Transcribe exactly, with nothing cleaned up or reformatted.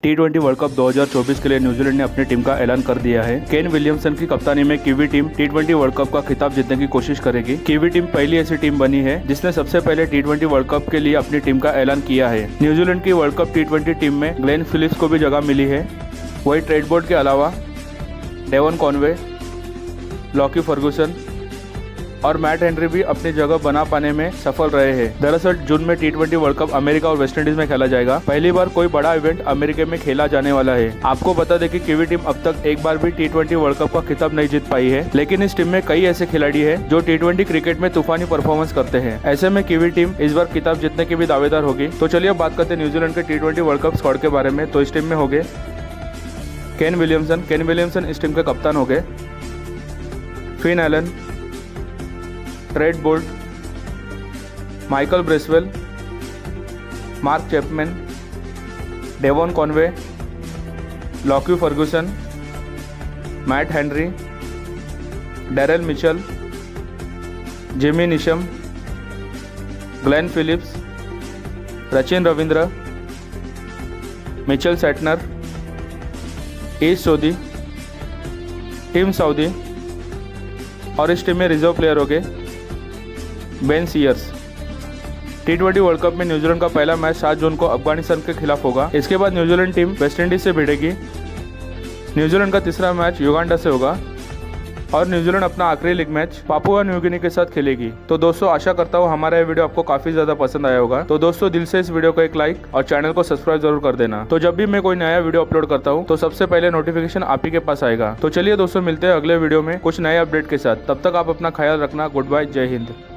T twenty world cup दो हज़ार चौबीस के लिए न्यूजीलैंड ने अपनी टीम का ऐलान कर दिया है। केन विलियमसन की कप्तानी में Kiwi team T twenty world cup का खिताब जीतने की कोशिश करेगी। कीवी टीम पहली ऐसी टीम बनी है जिसने सबसे पहले टी ट्वेंटी वर्ल्ड कप के लिए अपनी टीम का ऐलान किया है। न्यूजीलैंड की world cup T twenty team में ग्लेन फिलिप्स को भी जगह मिली है। वही ट्रेड बोर्ड के अलावा डेवन कॉनवे, लॉकी फर्गूसन और मैट हेनरी भी अपनी जगह बना पाने में सफल रहे हैं। दरअसल जून में T twenty world cup America और वेस्ट इंडीज में खेला जाएगा। पहली बार कोई बड़ा इवेंट अमेरिका में खेला जाने वाला है। आपको बता दें कि कीवी टीम अब तक एक बार भी टी ट्वेंटी वर्ल्ड कप का खिताब नहीं जीत पाई है, लेकिन इस टीम में कई ऐसे खिलाड़ी हैं जो टी ट्वेंटी क्रिकेट में तूफानी परफॉर्मेंस करते हैं। ऐसे में कीवी टीम इस बार खिताब जीतने की भी दावेदार होगी। तो चलिए अब बात करते हैं न्यूजीलैंड के T twenty world cup squad के बारे में। तो इस टीम में हो गए केन विलियमसन केन विलियमसन इस टीम के कप्तान हो गए। Finn Allen, Trent Boult, Michael Bracewell, Mark Chapman, Devon Conway, Lockie Ferguson, Matt Henry, Daryl Mitchell, Jimmy Neesham, Glenn Phillips, Sachin Ravindra, Mitchell Santner, ईस्ट सऊदी, टीम सऊदी और इस टीम में reserve player हो गए Ben Sears. T twenty world cup में New Zealand का पहला match सात जून को अफगानिस्तान के खिलाफ होगा। इसके बाद न्यूजीलैंड टीम वेस्ट इंडीज से भिड़ेगी। न्यूजीलैंड का तीसरा मैच युगांडा से होगा और न्यूजीलैंड अपना आखिरी league match Papua New Guinea के साथ खेलेगी। तो दोस्तों आशा करता हूँ हमारा ये वीडियो आपको काफी ज्यादा पसंद आया होगा। तो दोस्तों दिल से इस वीडियो को एक लाइक और चैनल को सब्सक्राइब जरूर कर देना। तो जब भी मैं कोई नया वीडियो अपलोड करता हूँ तो सबसे पहले नोटिफिकेशन आप ही के पास आएगा। तो चलिए दोस्तों मिलते हैं अगले वीडियो में कुछ नए अपडेट के साथ। तब तक आप अपना ख्याल रखना। गुड बाय, जय हिंद।